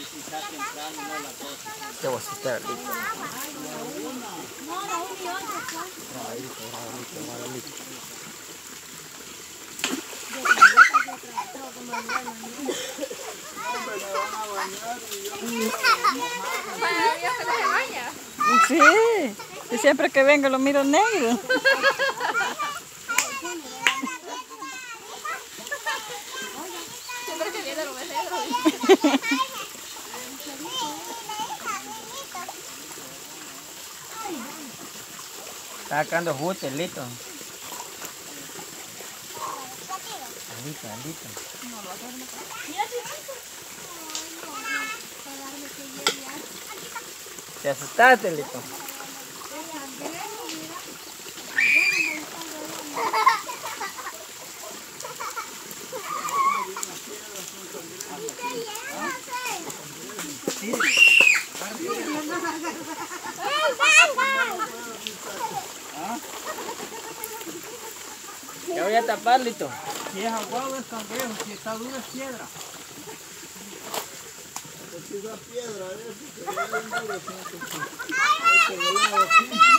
Te voy a asustar, Lito. No, la una y otra. Sí, y siempre que vengo lo miro negro. Siempre que viene lo ves negro. Está sacando justo, Lito. Lito. ¿Te asustaste, Lito? Ya voy a tapar, Lito. Si es aguado es cangrejo, si está duro es piedra. Si es piedra, que es bien duro,